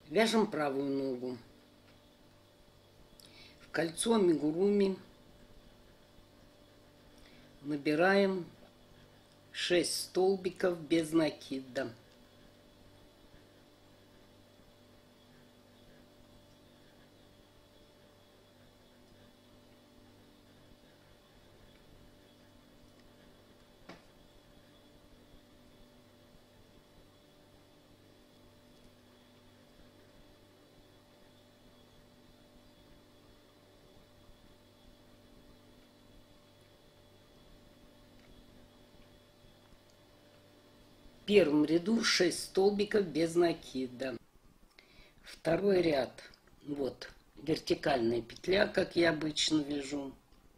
Вяжем правую ногу. В кольцо амигуруми набираем 6 столбиков без накида. В первом ряду 6 столбиков без накида. Второй ряд. Вот вертикальная петля, как я обычно вяжу.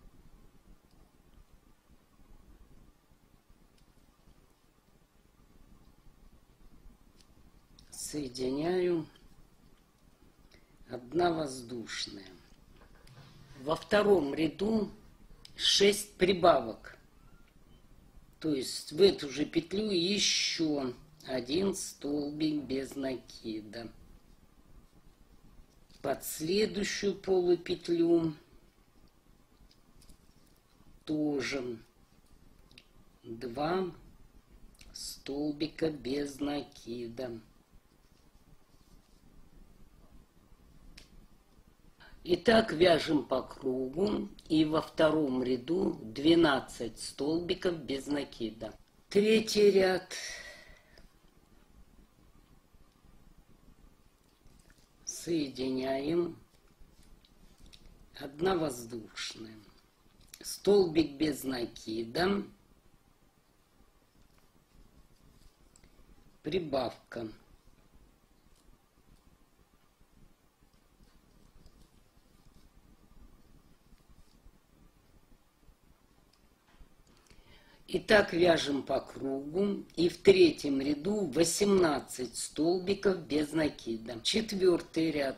Соединяю. Одна воздушная. Во втором ряду 6 прибавок. То есть в эту же петлю еще один столбик без накида. Под следующую полупетлю тоже 2 столбика без накида. Итак, вяжем по кругу, и во втором ряду 12 столбиков без накида. Третий ряд. Соединяем. Одна воздушная. Столбик без накида. Прибавка. Итак, вяжем по кругу, и в третьем ряду 18 столбиков без накида. Четвертый ряд.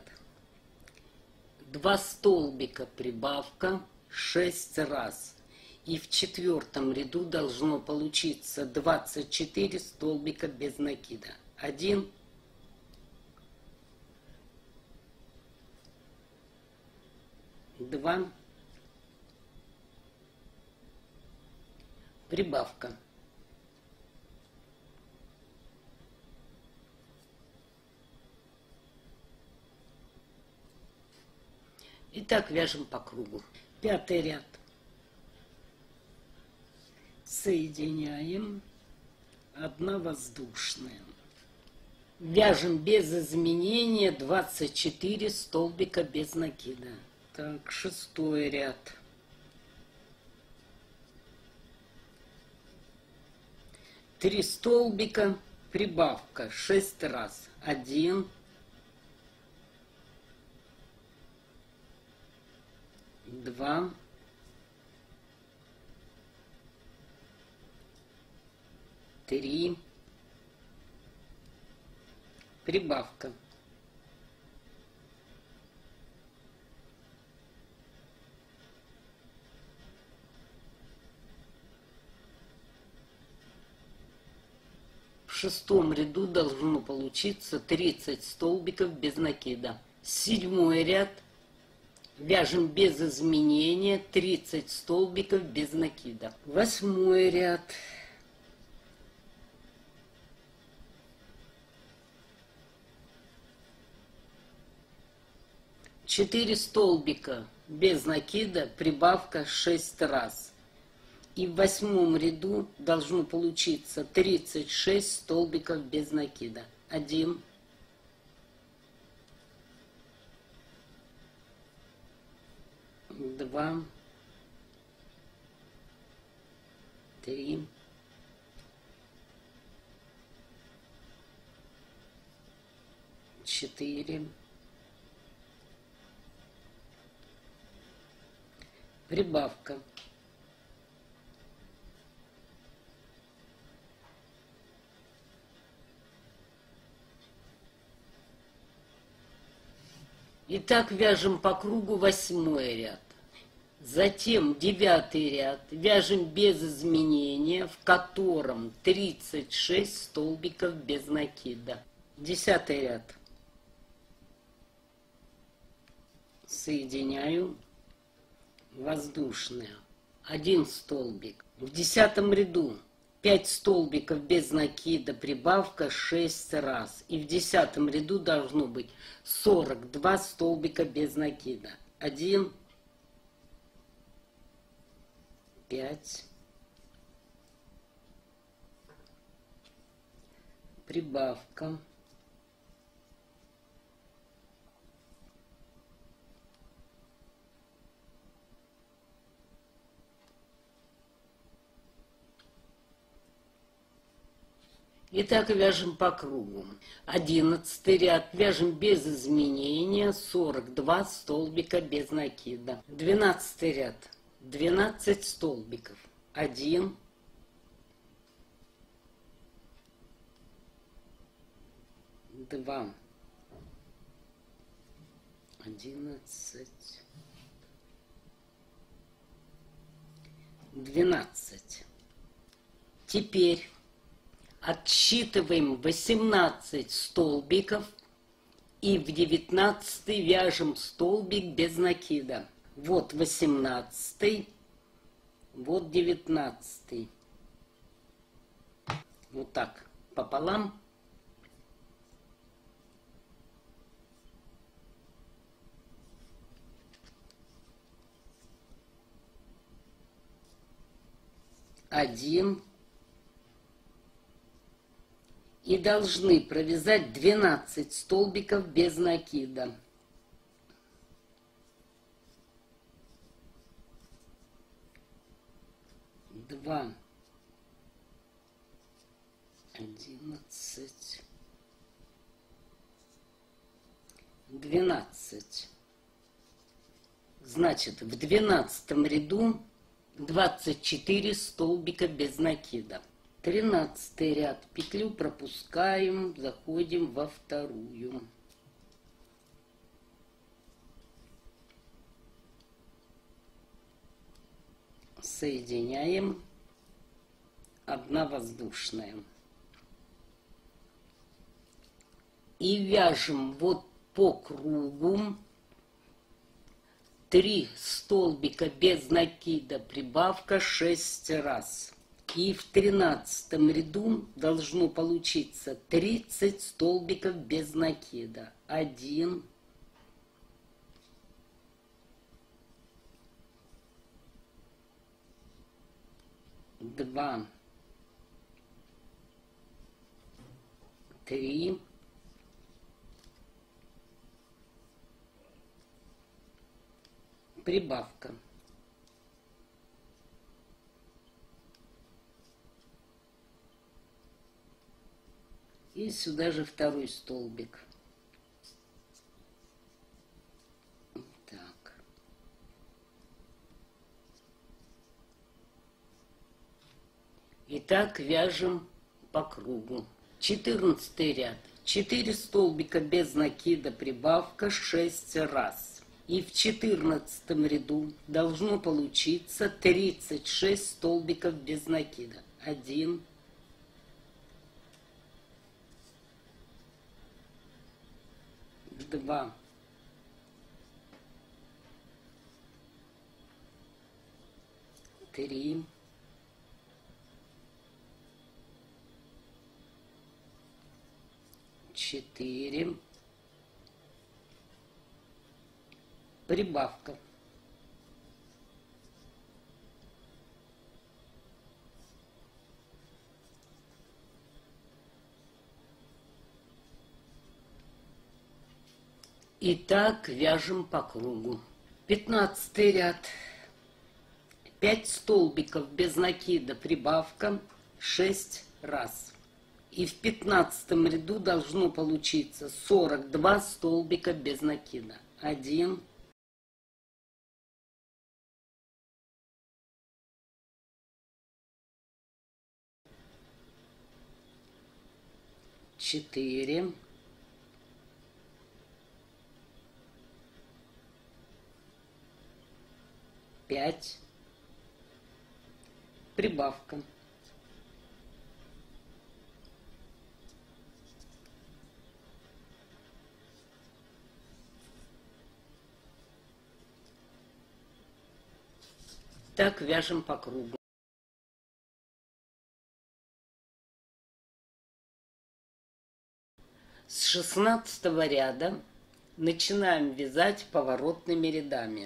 2 столбика прибавка 6 раз. И в четвертом ряду должно получиться 24 столбика без накида. 1, 2, прибавка. Итак, вяжем по кругу. Пятый ряд. Соединяем. Одна воздушная. Вяжем без изменения 24 столбика без накида. Так, шестой ряд. 3 столбика, прибавка 6 раз. 1, 2, 3, прибавка. В шестом ряду должно получиться 30 столбиков без накида. Седьмой ряд. Вяжем без изменения 30 столбиков без накида. Восьмой ряд. 4 столбика без накида, прибавка 6 раз. И в восьмом ряду должно получиться 36 столбиков без накида. 1, 2, 3, 4, прибавка. Итак, вяжем по кругу восьмой ряд. Затем девятый ряд. Вяжем без изменения, в котором 36 столбиков без накида. Десятый ряд. Соединяю воздушные. 1 столбик. В 10 ряду 5 столбиков без накида, прибавка 6 раз. И в 10 ряду должно быть 42 столбика без накида. 1, 5, прибавка, итак, вяжем по кругу. 11 ряд вяжем без изменения, 42 столбика без накида. 12 ряд 12 столбиков. 1, 2, 11, 12. Теперь отсчитываем 18 столбиков и в 19 вяжем столбик без накида. Вот 18, вот 19. Вот так пополам. Один. И должны провязать 12 столбиков без накида. Два, 11, 12. Значит, в 12 ряду 24 столбика без накида. 13 ряд. Петлю пропускаем, заходим во вторую. Соединяем. 1 воздушная. И вяжем вот по кругу 3 столбика без накида, прибавка 6 раз. И в 13 ряду должно получиться 30 столбиков без накида. 1, 2, 3, 4, прибавка. И сюда же второй столбик. Так. Итак, вяжем по кругу. 14 ряд. 4 столбика без накида, прибавка 6 раз. И в 14 ряду должно получиться 36 столбиков без накида. 1, 2, 3, 4, прибавка. Итак, вяжем по кругу. 15 ряд. 5 столбиков без накида, прибавка 6 раз. И в 15 ряду должно получиться 42 столбика без накида. 1, 4, 5, прибавка. Так вяжем по кругу. С 16 ряда начинаем вязать поворотными рядами.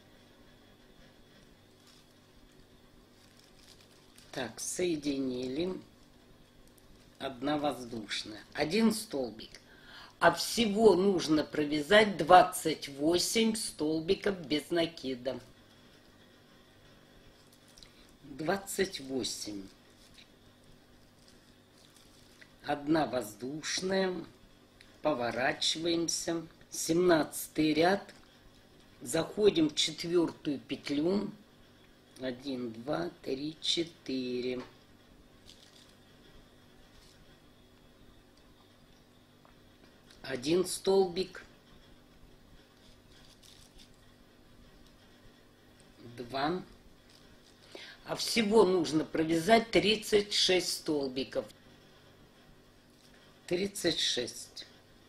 Так, соединили. Одна воздушная. Один столбик. А всего нужно провязать 28 столбиков без накида. 28. Одна воздушная. Поворачиваемся. 17 ряд. Заходим в 4 петлю. 1, 2, 3, 4. Один столбик. 2. А всего нужно провязать 36 столбиков. 36.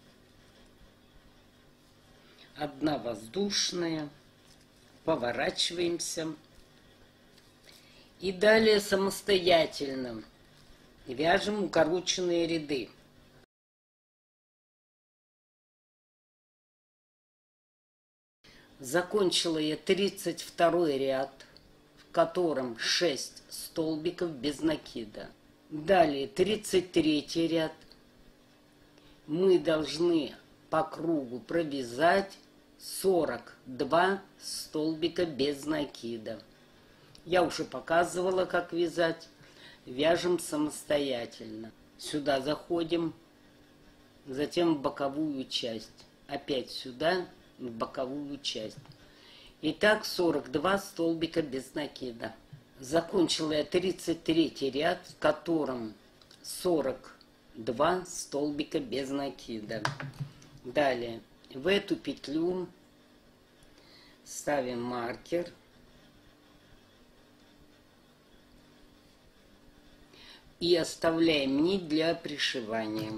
Одна воздушная. Поворачиваемся. И далее самостоятельно вяжем укороченные ряды. Закончила я 32 ряд, в котором 6 столбиков без накида. Далее 33 ряд. Мы должны по кругу провязать 42 столбика без накида. Я уже показывала, как вязать. Вяжем самостоятельно. Сюда заходим, затем в боковую часть. Опять сюда, в боковую часть. Итак, 42 столбика без накида. Закончила я 33 ряд, в котором 42 столбика без накида. Далее в эту петлю ставим маркер. И оставляем нить для пришивания.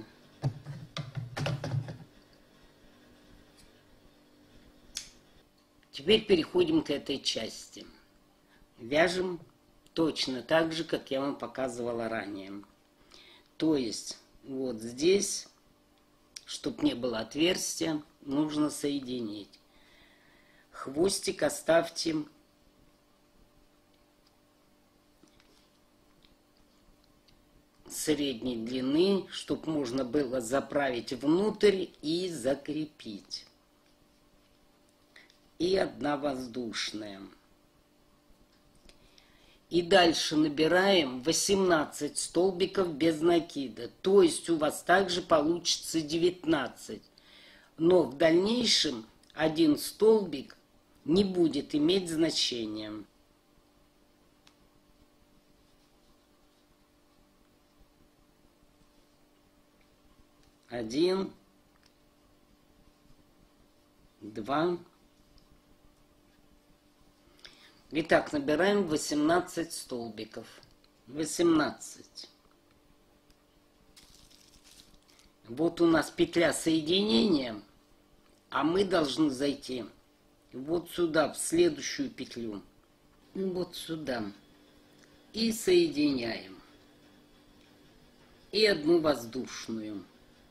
Теперь переходим к этой части. Вяжем точно так же, как я вам показывала ранее. То есть вот здесь, чтобы не было отверстия, нужно соединить. Хвостик оставьте средней длины, чтобы можно было заправить внутрь и закрепить. И одна воздушная. И дальше набираем 18 столбиков без накида. То есть у вас также получится 19. Но в дальнейшем один столбик не будет иметь значения. Один, 2. Итак, набираем 18 столбиков. 18. Вот у нас петля соединения, а мы должны зайти вот сюда, в следующую петлю. Вот сюда. И соединяем. И одну воздушную.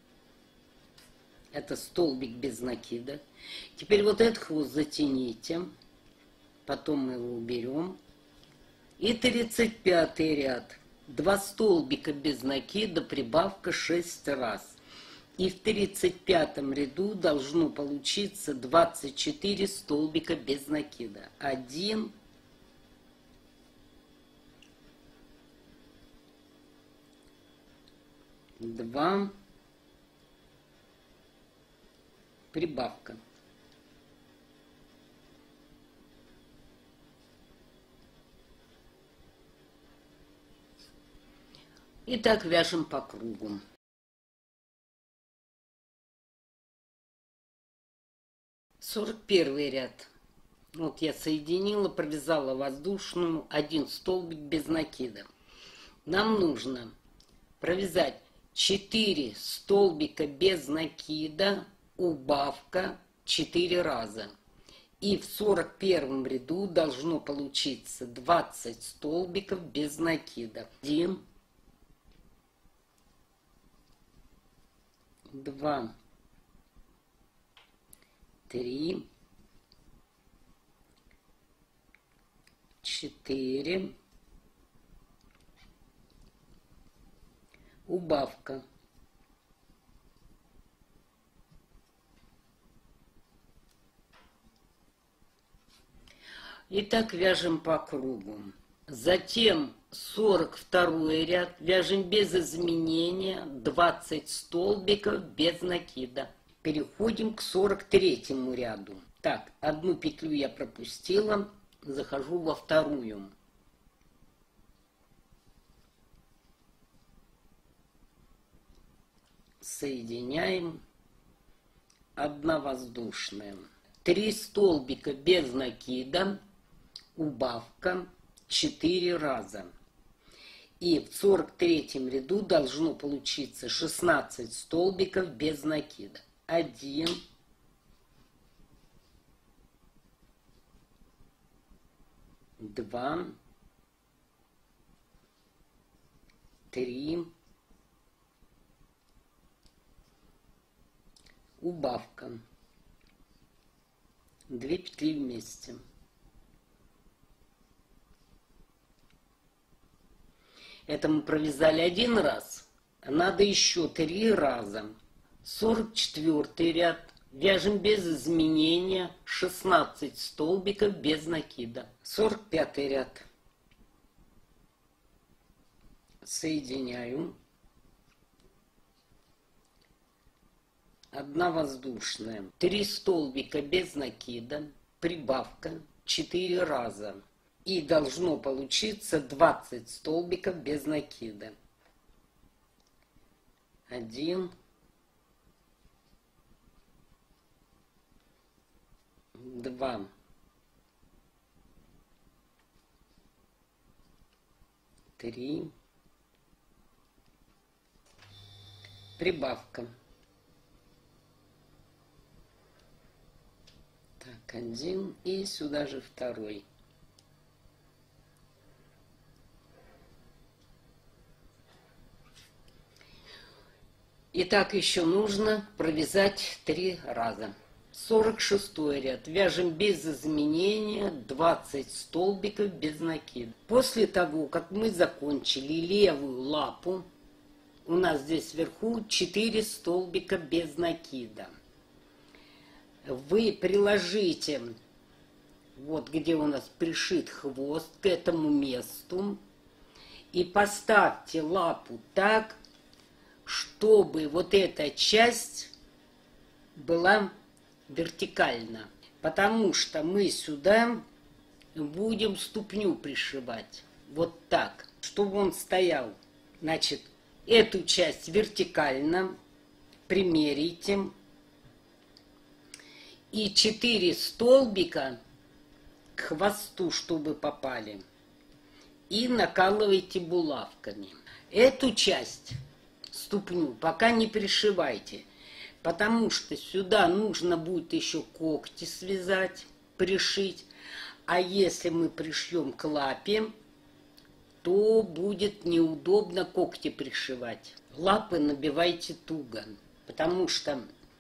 Это столбик без накида. Теперь вот этот хвост затяните. Потом мы его уберем. И 35 ряд. 2 столбика без накида, прибавка 6 раз. И в 35 ряду должно получиться 24 столбика без накида. 1, 2, прибавка. И так вяжем по кругу. Сорок первый ряд. Вот я соединила, провязала воздушную, 1 столбик без накида. Нам нужно провязать 4 столбика без накида, убавка 4 раза. И в 41 ряду должно получиться 20 столбиков без накида. 1, 2, 3, 4, убавка. Итак, вяжем по кругу. Затем 42 ряд вяжем без изменения 20 столбиков без накида. Переходим к 43 ряду. Так, одну петлю я пропустила, захожу во вторую. Соединяем. Одна воздушная. 3 столбика без накида. Убавка 4 раза. И в 43 ряду должно получиться 16 столбиков без накида. 1, 2, 3, убавка. 2 петли вместе. Это мы провязали 1 раз, а надо еще 3 раза. 44 ряд вяжем без изменения 16 столбиков без накида. 45 ряд. Соединяю. Одна воздушная. 3 столбика без накида. Прибавка 4 раза. И должно получиться 20 столбиков без накида. 1, 2, 3, прибавка. Так, 1 и сюда же второй. Итак, еще нужно провязать 3 раза. 46 ряд. Вяжем без изменения 20 столбиков без накида. После того, как мы закончили левую лапу, у нас здесь вверху 4 столбика без накида. Вы приложите, вот где у нас пришит хвост, к этому месту и поставьте лапу так, чтобы вот эта часть была вертикально, потому что мы сюда будем ступню пришивать. Вот так, чтобы он стоял. Значит, эту часть вертикально примерите. И 4 столбика к хвосту, чтобы попали. И накалывайте булавками. Эту часть, ступню, пока не пришивайте. Потому что сюда нужно будет еще когти связать, пришить. А если мы пришьем к лапе, то будет неудобно когти пришивать. Лапы набивайте туго, потому что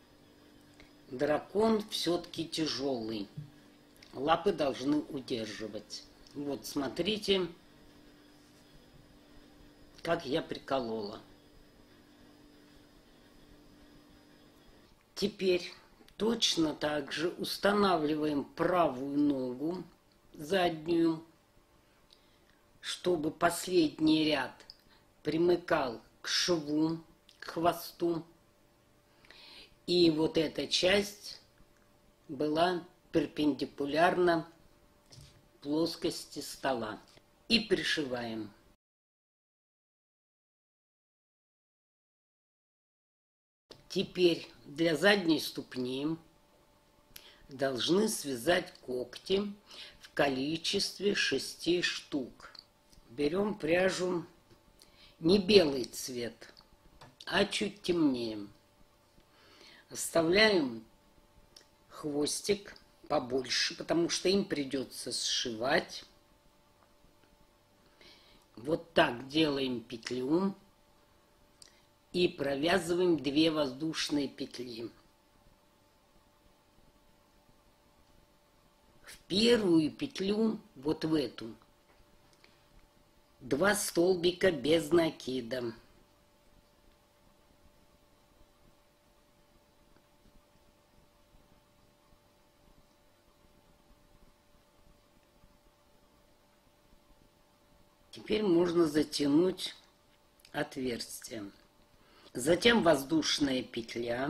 дракон все-таки тяжелый. Лапы должны удерживать. Вот смотрите, как я приколола. Теперь точно так же устанавливаем правую ногу, заднюю, чтобы последний ряд примыкал к шву, к хвосту. И вот эта часть была перпендикулярна плоскости стола. И пришиваем. Теперь для задней ступни должны связать когти в количестве 6 штук. Берем пряжу не белый цвет, а чуть темнее. Оставляем хвостик побольше, потому что им придется сшивать. Вот так делаем петлю и провязываем 2 воздушные петли. В первую петлю, вот в эту, 2 столбика без накида. Теперь можно затянуть отверстие. Затем воздушная петля.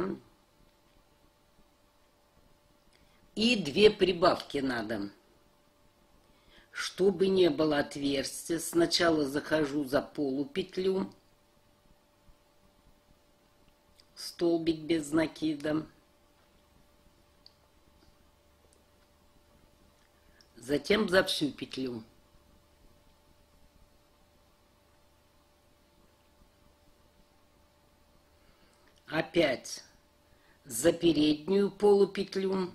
И 2 прибавки надо. Чтобы не было отверстия, сначала захожу за полупетлю. Столбик без накида. Затем за всю петлю. Опять за переднюю полупетлю.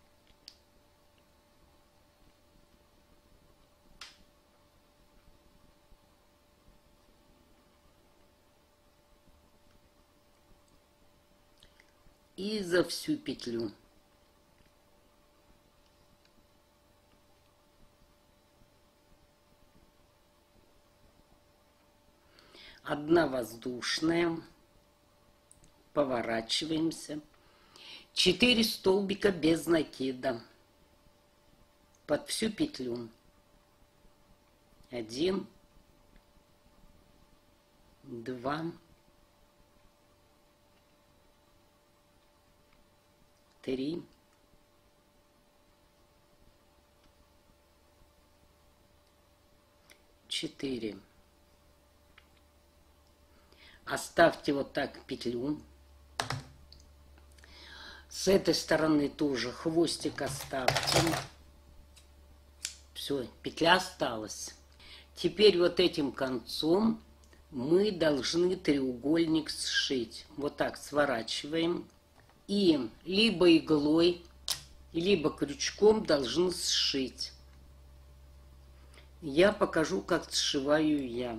И за всю петлю. Одна воздушная. Поворачиваемся. 4 столбика без накида. Под всю петлю. 1, 2, 3, 4. Оставьте вот так петлю. С этой стороны тоже хвостик оставьте. Все, петля осталась. Теперь вот этим концом мы должны треугольник сшить. Вот так сворачиваем. И либо иглой, либо крючком должны сшить. Я покажу, как сшиваю я.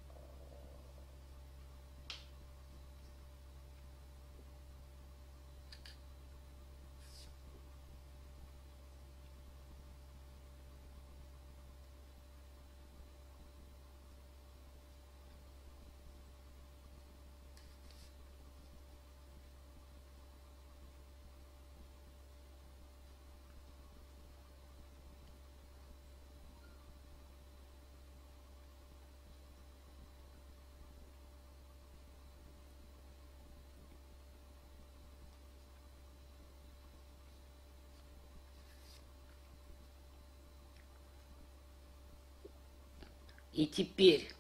И теперь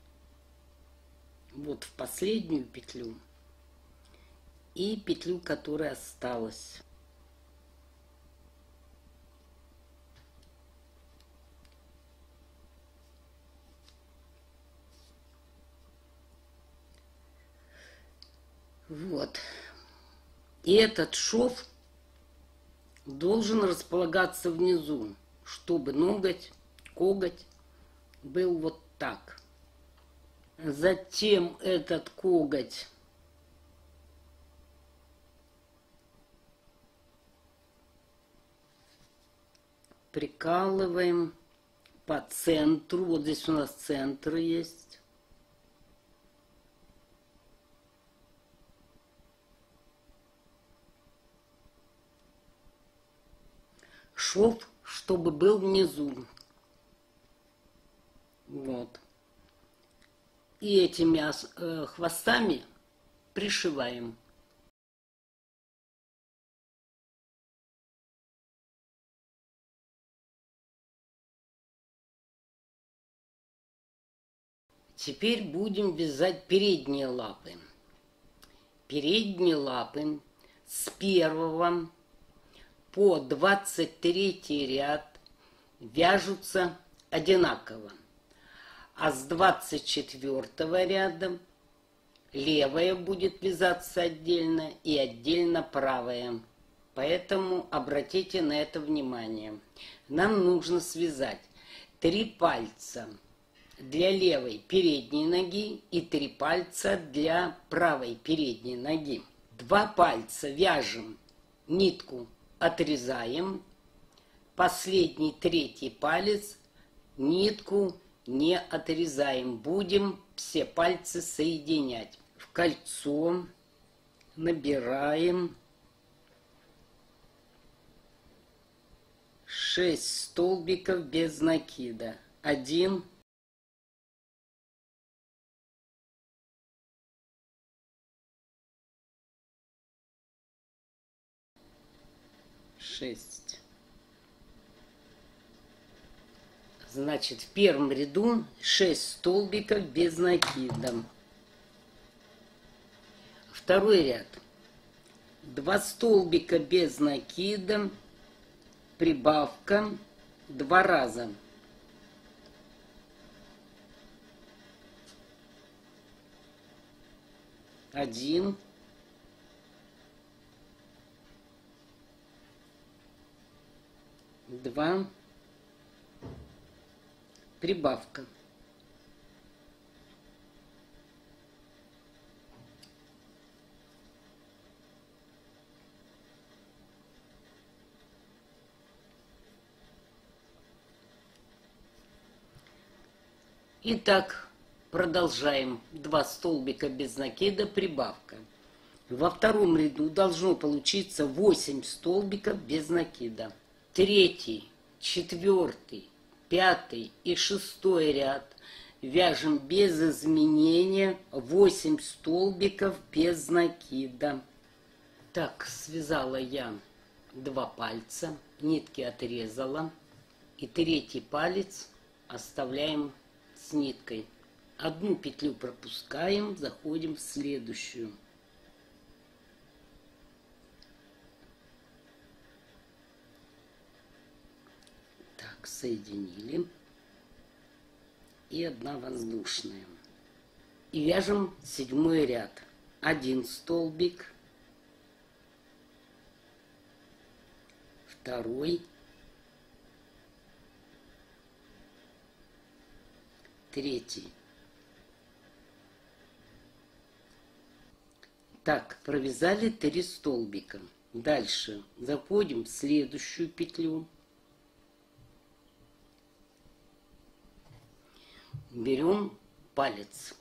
вот в последнюю петлю и петлю, которая осталась. Вот. И этот шов должен располагаться внизу, чтобы коготь был вот так. Затем этот коготь прикалываем по центру. Вот здесь у нас центр есть. Шов, чтобы был внизу. Вот. И этими хвостами пришиваем. Теперь будем вязать передние лапы. Передние лапы с 1 по 23 ряд вяжутся одинаково. А с 24 ряда левая будет вязаться отдельно и отдельно правая. Поэтому обратите на это внимание. Нам нужно связать 3 пальца для левой передней ноги и 3 пальца для правой передней ноги. 2 пальца вяжем, нитку отрезаем, последний 3-й палец нитку не отрезаем, будем все пальцы соединять. В кольцо набираем 6 столбиков без накида. 1, 6. Значит, в первом ряду 6 столбиков без накида. Второй ряд. 2 столбика без накида, прибавка 2 раза. Один, два, прибавка. Итак, продолжаем. 2 столбика без накида, прибавка. Во втором ряду должно получиться 8 столбиков без накида. 3, 4, 5 и 6 ряд вяжем без изменения 8 столбиков без накида. Так, связала я 2 пальца, нитки отрезала, и 3-й палец оставляем с ниткой. Одну петлю пропускаем, заходим в следующую. Так, соединили. И 1 воздушная. И вяжем 7 ряд. 1 столбик, 2, 3. Так, провязали 3 столбика. Дальше заходим в следующую петлю. Берем палец.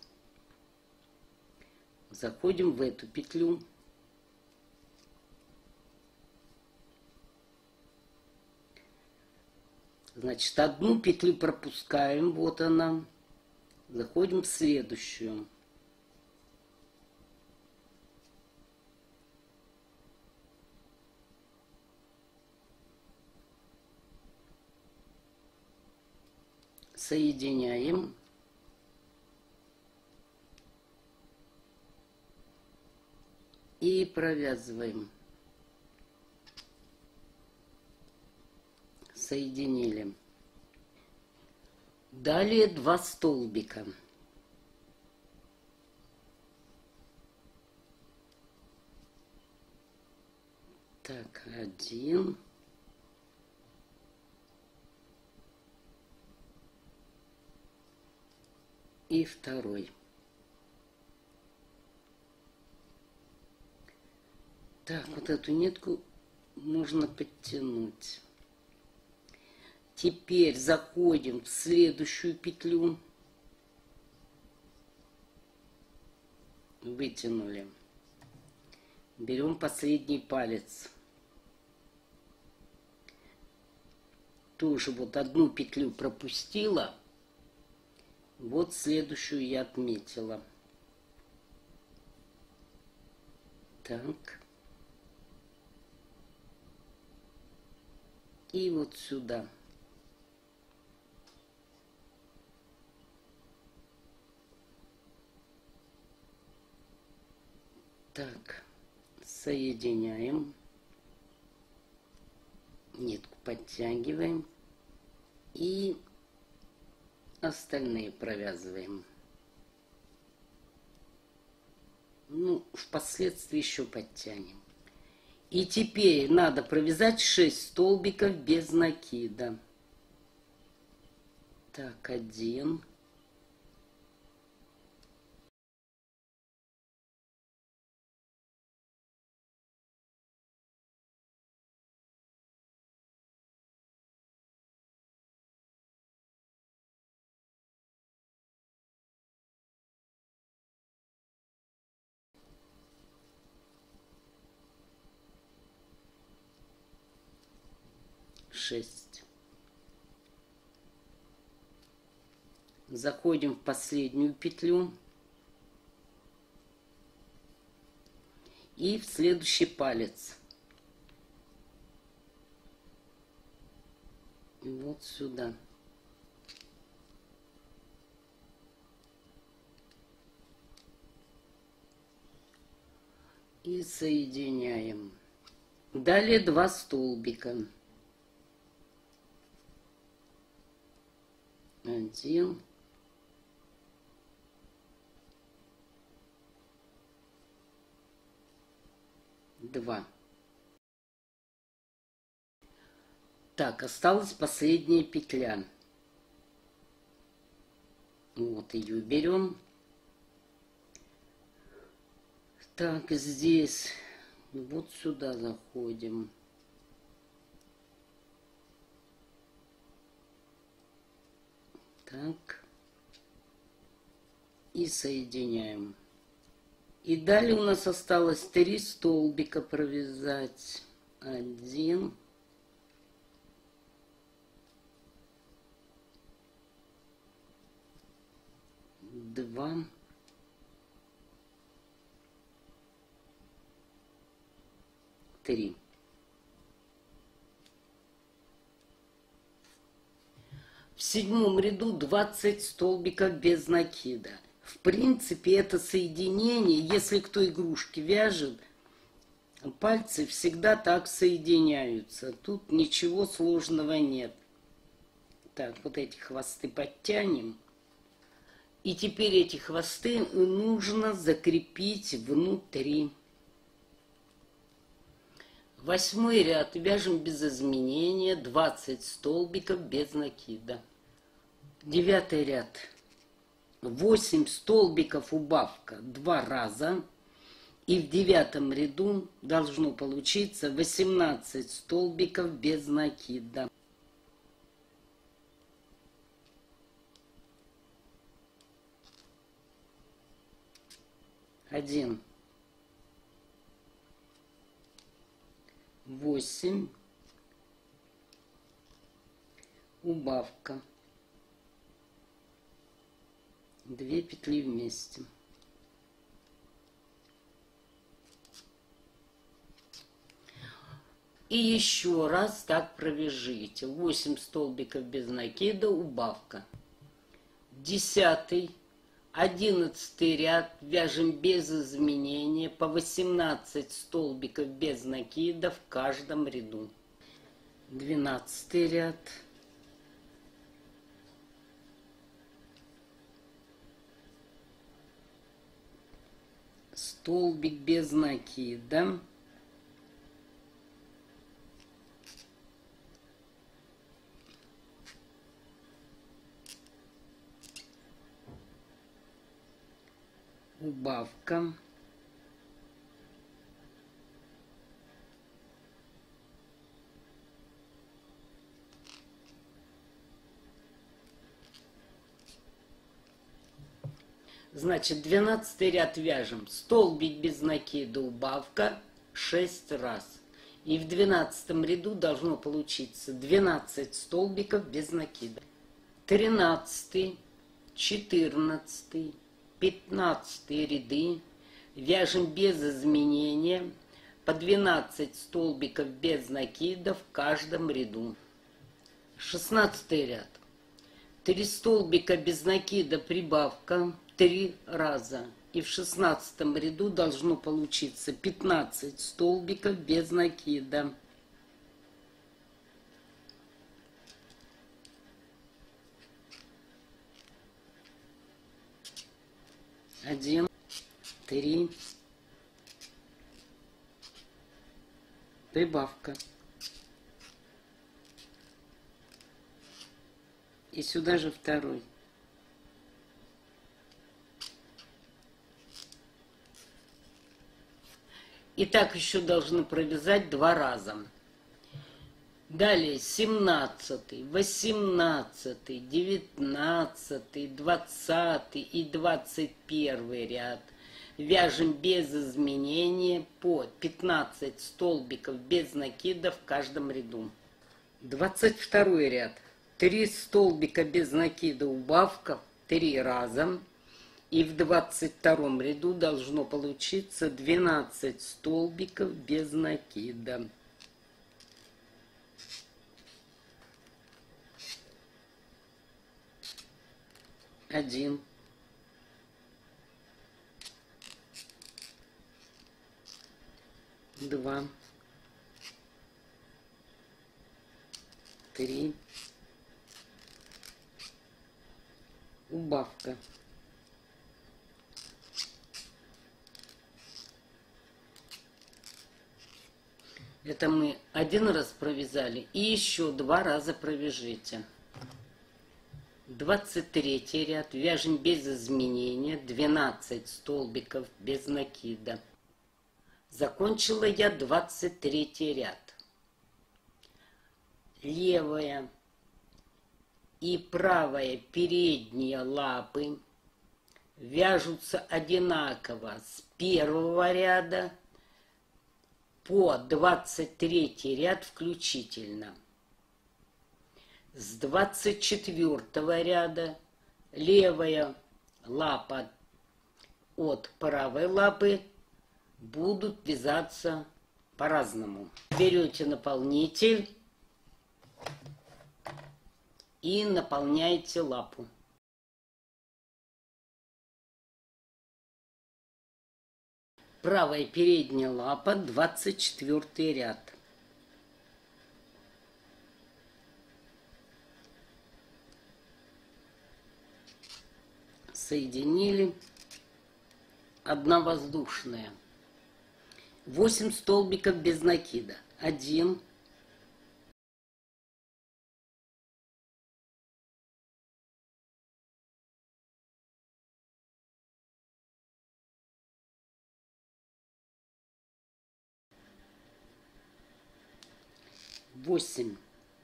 Заходим в эту петлю. Значит, 1 петлю пропускаем, вот она. Заходим в следующую. Соединяем. И провязываем. Соединили. Далее 2 столбика. Так, 1. И 2. Так, вот эту нитку нужно подтянуть. Теперь заходим в следующую петлю. Вытянули. Берем последний палец. Тоже вот 1 петлю пропустила. Вот следующую я отметила. Так. И вот сюда. Так, соединяем, нитку подтягиваем и остальные провязываем. Ну, впоследствии еще подтянем. И теперь надо провязать 6 столбиков без накида. Так, 1. Шесть. Заходим в последнюю петлю и в следующий палец. И вот сюда. И соединяем. Далее 2 столбика. 1. 2. Так, осталась последняя петля. Вот ее берем. Так, здесь вот сюда заходим. Так. И соединяем. И далее у нас осталось 3 столбика провязать. 1. 2. 3. В 7 ряду 20 столбиков без накида. В принципе, это соединение, если кто игрушки вяжет, пальцы всегда так соединяются. Тут ничего сложного нет. Так, вот эти хвосты подтянем. И теперь эти хвосты нужно закрепить внутри. 8 ряд вяжем без изменения, 20 столбиков без накида. 9 ряд. 8 столбиков убавка 2 раза. И в 9 ряду должно получиться 18 столбиков без накида. Один. 8. Убавка. 2 петли вместе. И еще раз так провяжите. 8 столбиков без накида, убавка. 10, 11 ряд вяжем без изменения по 18 столбиков без накида в каждом ряду. 12 ряд. Столбик без накида. Убавка. Значит, 12 ряд вяжем. Столбик без накида, убавка 6 раз. И в 12 ряду должно получиться 12 столбиков без накида. 13, 14, 15 ряды вяжем без изменения по 12 столбиков без накида в каждом ряду. 16 ряд. 3 столбика без накида, прибавка 3 раза. И в 16 ряду должно получиться 15 столбиков без накида. Один, 3, Прибавка. И сюда же второй. И так еще должны провязать 2 раза. Далее 17, 18, 19, 20 и 21 ряд. Вяжем без изменения по 15 столбиков без накида в каждом ряду. 22 ряд. 3 столбика без накида, убавка 3 раза. И в 22 ряду должно получиться 12 столбиков без накида. Один. Два. Три. Убавка. Это мы 1 раз провязали и еще 2 раза провяжите. 23 ряд. Вяжем без изменения 12 столбиков без накида. Закончила я 23 ряд. Левая и правая передние лапы вяжутся одинаково с первого ряда по 23 ряд включительно. С 24 ряда левая лапа от правой лапы будут вязаться по-разному. Берете наполнитель и наполняете лапу. Правая передняя лапа, 24 ряд. Соединили. 1 воздушная. 8 столбиков без накида. 1, 8.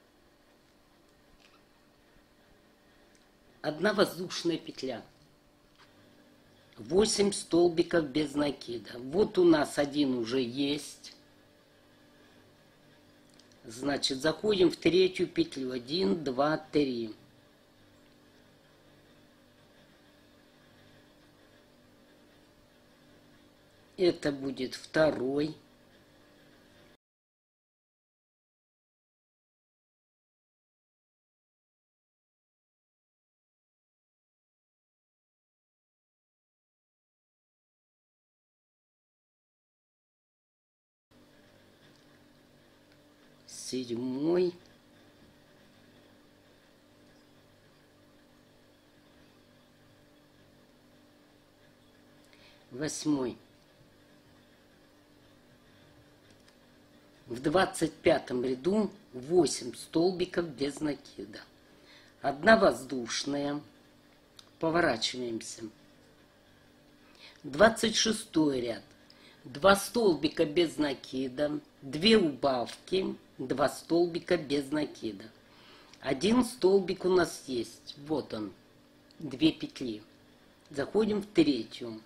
1 воздушная петля. 8 столбиков без накида. Вот у нас 1 уже есть. Значит, заходим в 3-ю петлю. 1, 2, 3. Это будет 2-й. Седьмой. Восьмой. В 25 ряду 8 столбиков без накида. 1 воздушная. Поворачиваемся. 26 ряд. 2 столбика без накида, 2 убавки, 2 столбика без накида. 1 столбик у нас есть. Вот он. 2 петли. Заходим в 3-ю.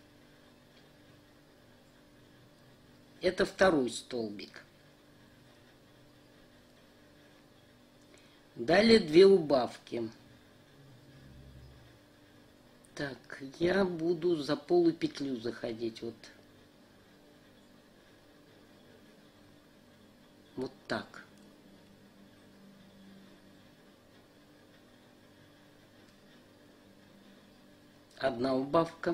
Это 2-й столбик. Далее 2 убавки. Так, я буду за полупетлю заходить. Вот так. Одна убавка.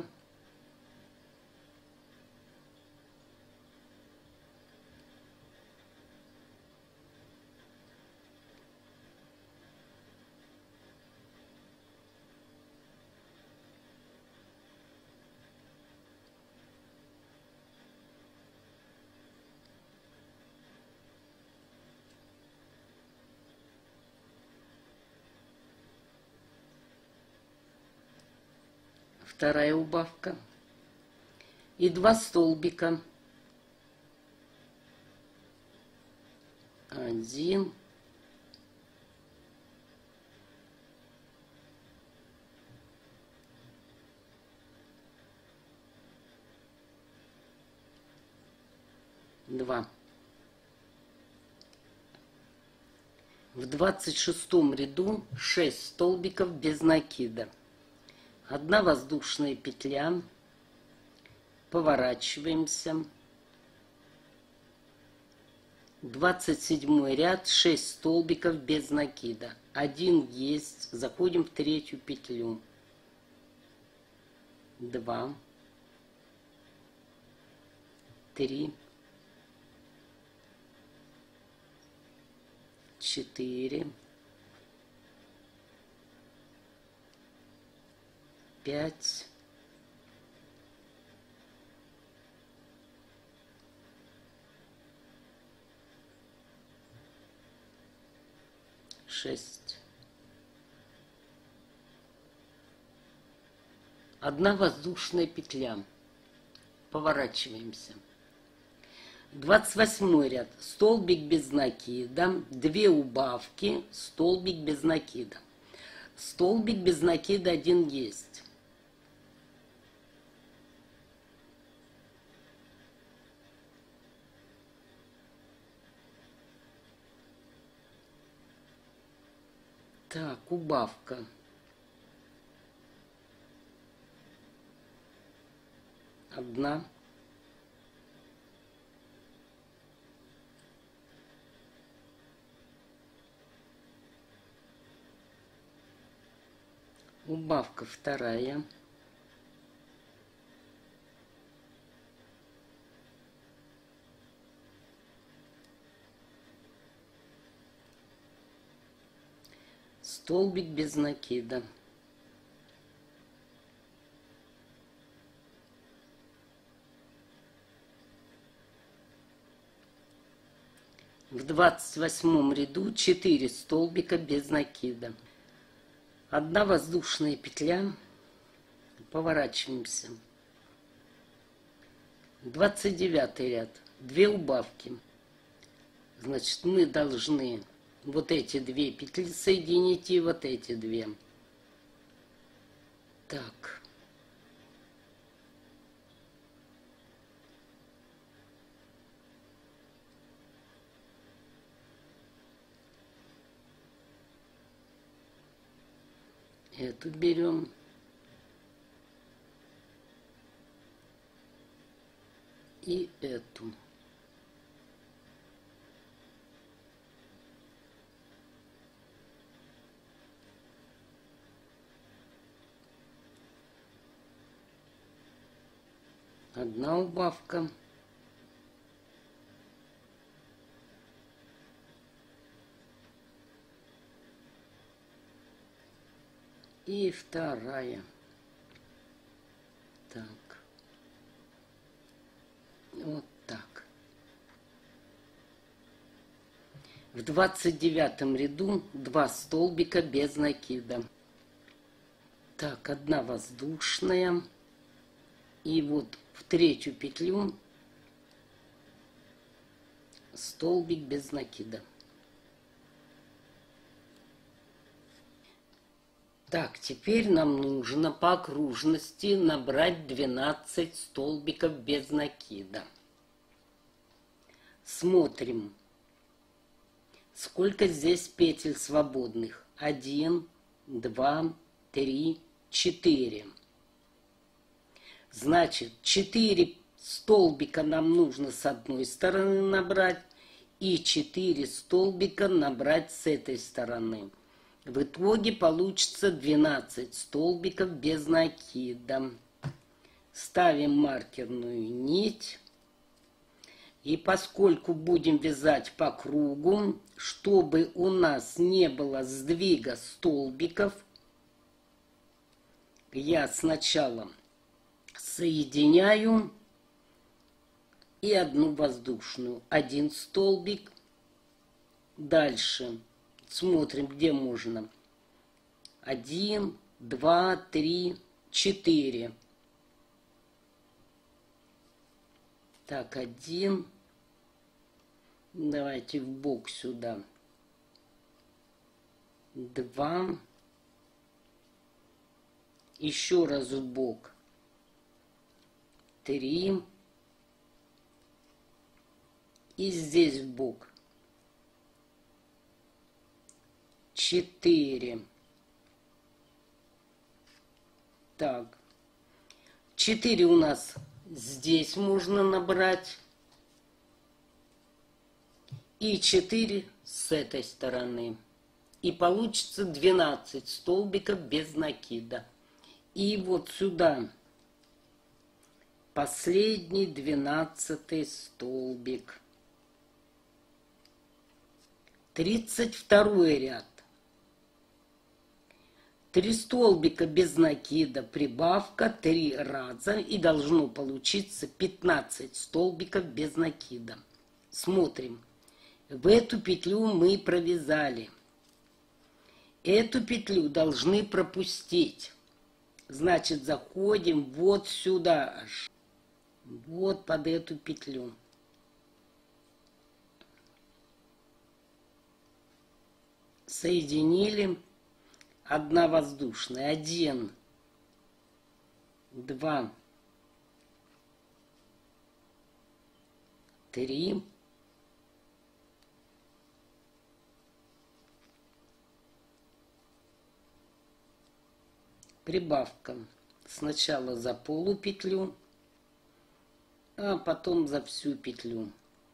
вторая убавка. И 2 столбика. 1, 2. В 26 ряду 6 столбиков без накида. 1 воздушная петля. Поворачиваемся. 27 ряд, 6 столбиков без накида. 1 есть. Заходим в 3 петлю. 2, 3, 4, 5, 6. 1 воздушная петля. Поворачиваемся. 28 ряд. Столбик без накида. 2 убавки. Столбик без накида. Столбик без накида 1 есть. Так, убавка. Одна. Убавка вторая. Столбик без накида. В 28 ряду 4 столбика без накида. 1 воздушная петля. Поворачиваемся. 29 ряд. 2 убавки. Значит, мы должны вот эти 2 петли соединить и вот эти 2. Так. Эту берем. И эту. Одна убавка. И вторая. Так. Вот так. В 29 ряду 2 столбика без накида. Так, 1 воздушная. И вот в 3 петлю столбик без накида. Так, теперь нам нужно по окружности набрать 12 столбиков без накида. Смотрим, сколько здесь петель свободных. 1, 2, 3, 4. Значит, 4 столбика нам нужно с одной стороны набрать и 4 столбика набрать с этой стороны. В итоге получится 12 столбиков без накида. Ставим маркерную нить. И поскольку будем вязать по кругу, чтобы у нас не было сдвига столбиков, я сначала соединяю и 1 воздушную. 1 столбик. Дальше смотрим, где можно. 1, 2, 3, 4. Так, 1. Давайте в бок сюда. 2. Еще раз в бок. 3. И здесь в бок. 4. Так. 4 у нас здесь можно набрать. И 4 с этой стороны. И получится 12 столбиков без накида. И вот сюда последний 12-й столбик. 32 ряд. 3 столбика без накида, прибавка 3 раза, и должно получиться 15 столбиков без накида. Смотрим. В эту петлю мы провязали. Эту петлю должны пропустить. Значит, заходим вот сюда аж. Вот под эту петлю. Соединили. 1 воздушная. 1, 2, 3. Прибавка. Сначала за полупетлю, а потом за всю петлю.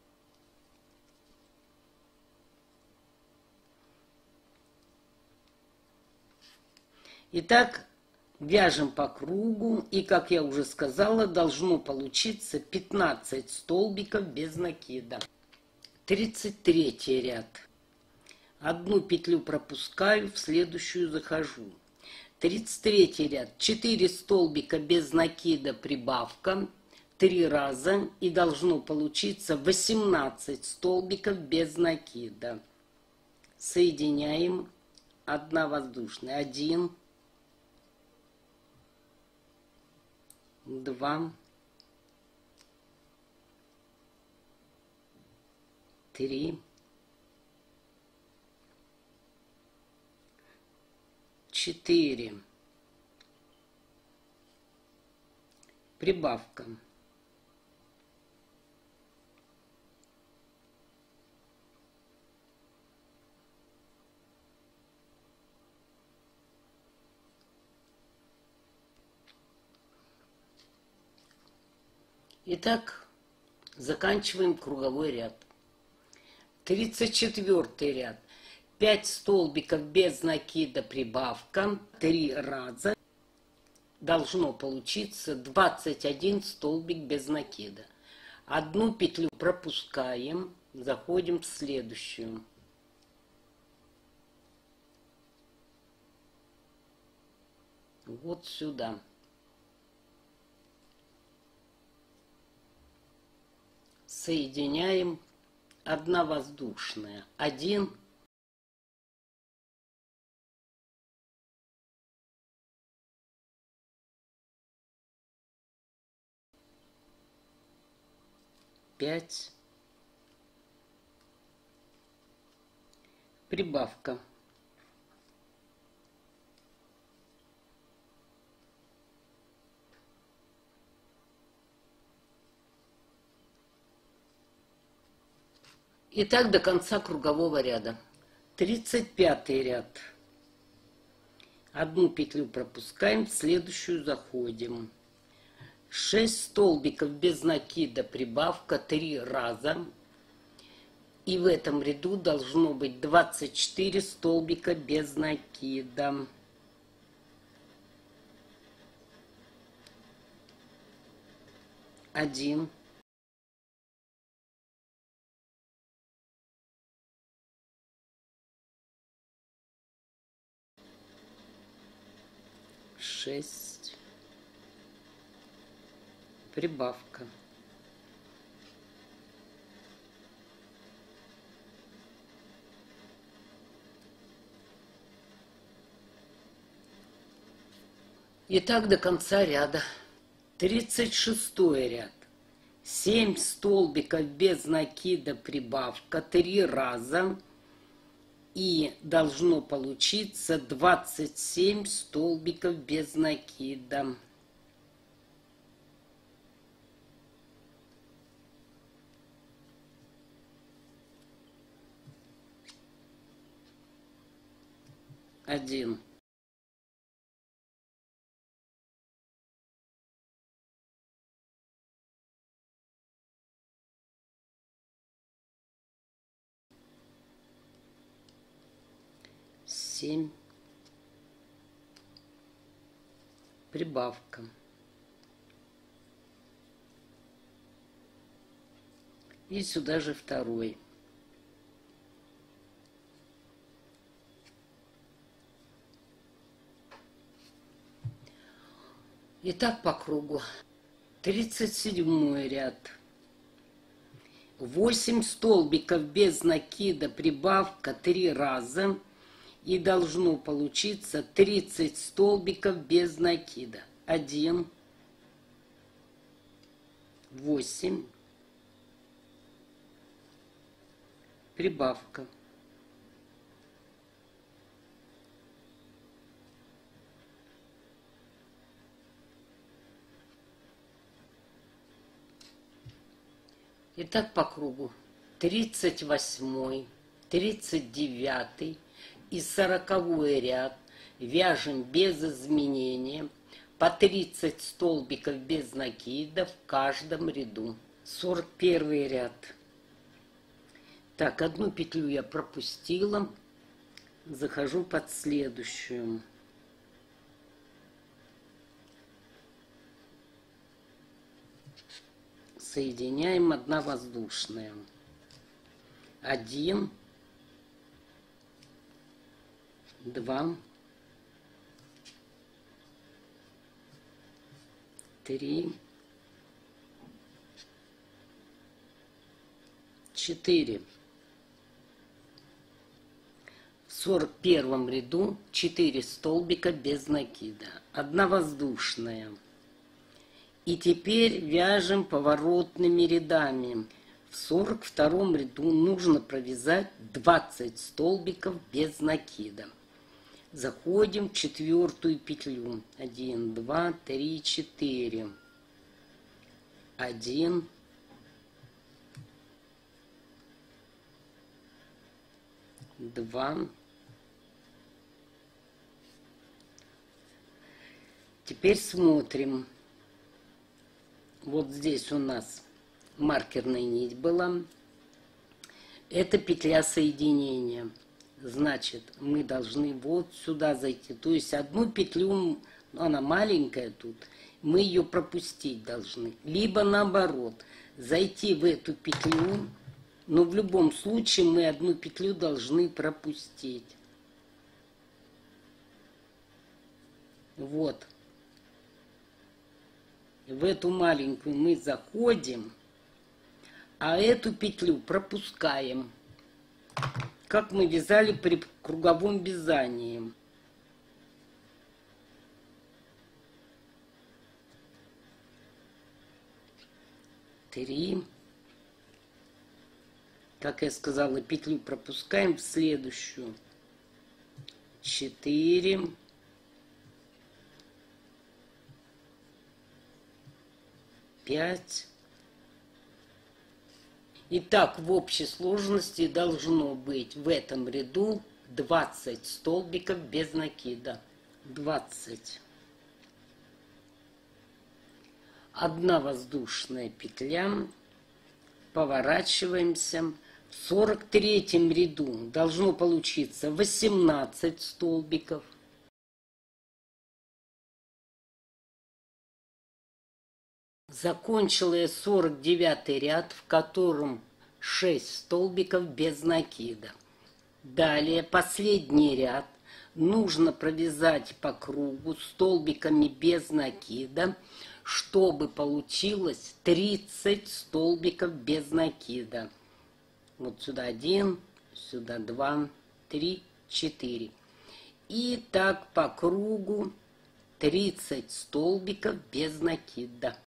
Итак, вяжем по кругу, и, как я уже сказала, должно получиться 15 столбиков без накида. 33 ряд. 1 петлю пропускаю, в следующую захожу. 33 ряд. 4 столбика без накида, прибавка 3 раза, и должно получиться 18 столбиков без накида. Соединяем. 1 воздушная. 1, 2, 3, 4. Прибавка. Итак, заканчиваем круговой ряд. 34 ряд. 5 столбиков без накида, прибавка 3 раза. Должно получиться 21 столбик без накида. 1 петлю пропускаем, заходим в следующую. Вот сюда. Соединяем. 1 воздушная. 1, 5. Прибавка. И так до конца кругового ряда. 35 ряд. 1 петлю пропускаем, в следующую заходим. 6 столбиков без накида, прибавка 3 раза. И в этом ряду должно быть 24 столбика без накида. Один. 6. Прибавка. И так до конца ряда. 36 ряд. 7 столбиков без накида, прибавка 3 раза. И должно получиться 27 столбиков без накида. Один. Семь. Прибавка. И сюда же второй. И так по кругу. 37 ряд. 8 столбиков без накида, прибавка 3 раза. И должно получиться 30 столбиков без накида. 1, 8, прибавка. И так по кругу. 38, 39 и 40 ряд вяжем без изменения по 30 столбиков без накида в каждом ряду. 41 ряд. Так, одну петлю я пропустила, захожу под следующую. Соединяем, одна воздушная. 1, 2, 3, 4. В 41 ряду 4 столбика без накида, одна воздушная. И теперь вяжем поворотными рядами. В 42 ряду нужно провязать 20 столбиков без накида. Заходим в 4 петлю. 1, 2, 3, 4. 1, 2. Теперь смотрим. Вот здесь у нас маркерная нить была. Это петля соединения. Значит, мы должны вот сюда зайти. То есть одну петлю, она маленькая тут, мы ее пропустить должны. Либо наоборот, зайти в эту петлю, но в любом случае мы одну петлю должны пропустить. Вот. В эту маленькую мы заходим, а эту петлю пропускаем, как мы вязали при круговом вязании. Три. Как я сказала, петлю пропускаем в следующую. 4. 5. Итак, в общей сложности должно быть в этом ряду 20 столбиков без накида. 20. Одна воздушная петля. Поворачиваемся. В 43 ряду должно получиться 18 столбиков. Закончила я 49 ряд, в котором 6 столбиков без накида. Далее последний ряд нужно провязать по кругу столбиками без накида, чтобы получилось 30 столбиков без накида. Вот сюда 1, сюда 2, 3, 4. И так по кругу 30 столбиков без накида.